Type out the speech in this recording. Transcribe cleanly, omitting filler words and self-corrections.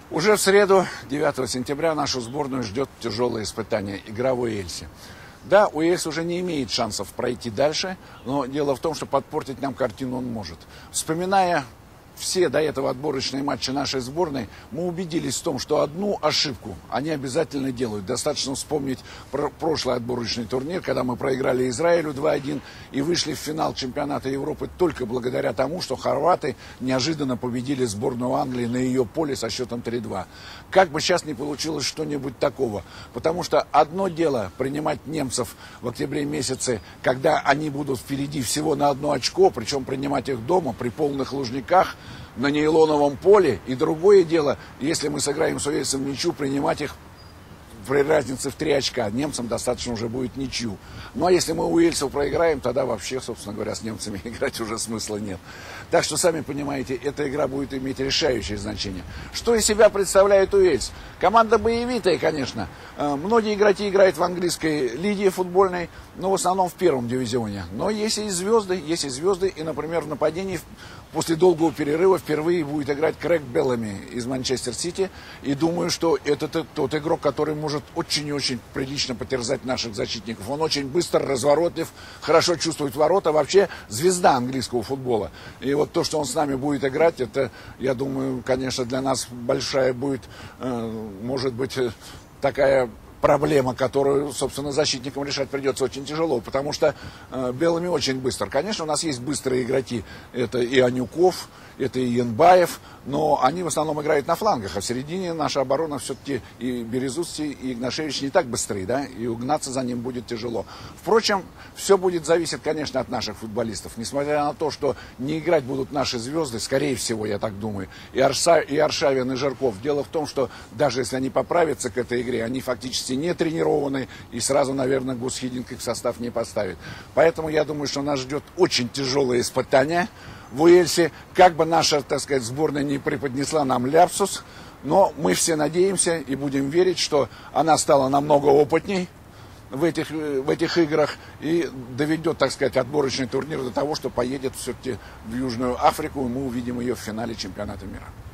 Уже в среду, 9 сентября, нашу сборную ждет тяжелое испытание – игра в Уэльсе. Да, Уэльс уже не имеет шансов пройти дальше, но дело в том, что подпортить нам картину он может. Вспоминая все до этого отборочные матчи нашей сборной, мы убедились в том, что одну ошибку они обязательно делают. Достаточно вспомнить прошлый отборочный турнир, когда мы проиграли Израилю 2-1 и вышли в финал чемпионата Европы только благодаря тому, что хорваты неожиданно победили сборную Англии на ее поле со счетом 3-2. Как бы сейчас не получилось что-нибудь такого, потому что одно дело принимать немцев в октябре месяце, когда они будут впереди всего на 1 очко, причем принимать их дома при полных Лужниках, на нейлоновом поле, и другое дело, если мы сыграем с Уэльсом ничью, принимать их при разнице в 3 очка. Немцам достаточно уже будет ничью. Ну а если мы Уэльсу проиграем, тогда вообще, собственно говоря, с немцами играть уже смысла нет. Так что, сами понимаете, эта игра будет иметь решающее значение. Что из себя представляет Уэльс? Команда боевитая, конечно. Многие игроки играют в английской лиге футбольной, но в основном в первом дивизионе. Но есть и звезды, и, например, в нападении после долгого перерыва впервые будет играть Крэг Беллами из Манчестер Сити. И думаю, что это тот игрок, который может очень и очень прилично потерзать наших защитников. Он очень быстр, разворотлив, хорошо чувствует ворота. Вообще звезда английского футбола. И вот то, что он с нами будет играть, это, я думаю, конечно, для нас большая будет, может быть, такая проблема, которую, собственно, защитникам решать придется очень тяжело, потому что Беллами очень быстр. Конечно, у нас есть быстрые игроки, это и Анюков, это и Янбаев, но они в основном играют на флангах, а в середине наша оборона все-таки и Березутский, и Игнашевич не так быстрые, да, и угнаться за ним будет тяжело. Впрочем, все будет зависеть, конечно, от наших футболистов. Несмотря на то, что не играть будут наши звезды, скорее всего, я так думаю, и Аршавин, и Жирков. Дело в том, что даже если они поправятся к этой игре, они фактически не тренированы, и сразу, наверное, Гус Хидинг их в состав не поставит. Поэтому я думаю, что нас ждет очень тяжелое испытание в Уэльсе. Как бы наша, так сказать, сборная не преподнесла нам ляпсус, но мы все надеемся и будем верить, что она стала намного опытней в этих играх и доведет, так сказать, отборочный турнир до того, что поедет все-таки в Южную Африку, и мы увидим ее в финале чемпионата мира.